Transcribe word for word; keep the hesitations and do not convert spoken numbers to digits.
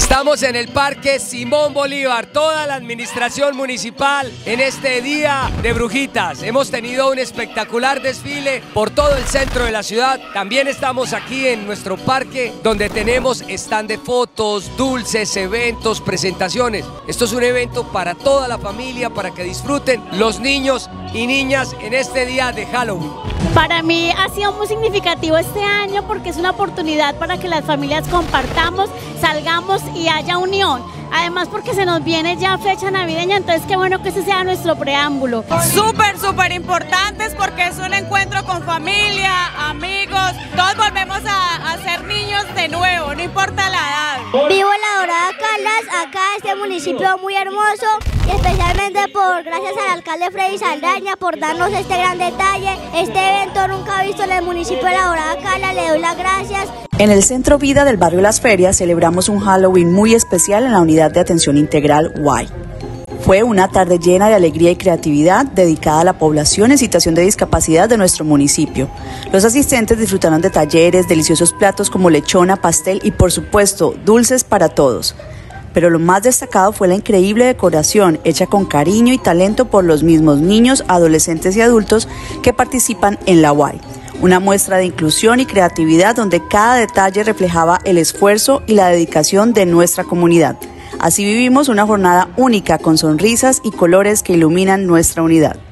Estamos en el Parque Simón Bolívar, toda la administración municipal en este día de brujitas. Hemos tenido un espectacular desfile por todo el centro de la ciudad. También estamos aquí en nuestro parque donde tenemos stand de fotos, dulces, eventos, presentaciones. Esto es un evento para toda la familia, para que disfruten los niños y niñas en este día de Halloween. Para mí ha sido muy significativo este año porque es una oportunidad para que las familias compartamos, salgamos y haya unión. Además porque se nos viene ya fecha navideña, entonces qué bueno que ese sea nuestro preámbulo. Súper, súper importantes porque es un encuentro con familia, amigos, todos volvemos a, a ser niños de nuevo, no importa la edad. Vivo en La Dorada Caldas, acá este municipio muy hermoso y especialmente por gracias al alcalde Freddy Saldaña por darnos este gran detalle. Este evento nunca visto en el municipio de La Dorada Caldas, le doy las gracias. En el Centro Vida del barrio Las Ferias celebramos un Halloween muy especial en la Unidad de Atención Integral Y. Fue una tarde llena de alegría y creatividad dedicada a la población en situación de discapacidad de nuestro municipio. Los asistentes disfrutaron de talleres, deliciosos platos como lechona, pastel y por supuesto dulces para todos. Pero lo más destacado fue la increíble decoración hecha con cariño y talento por los mismos niños, adolescentes y adultos que participan en la Y. Una muestra de inclusión y creatividad donde cada detalle reflejaba el esfuerzo y la dedicación de nuestra comunidad. Así vivimos una jornada única con sonrisas y colores que iluminan nuestra unidad.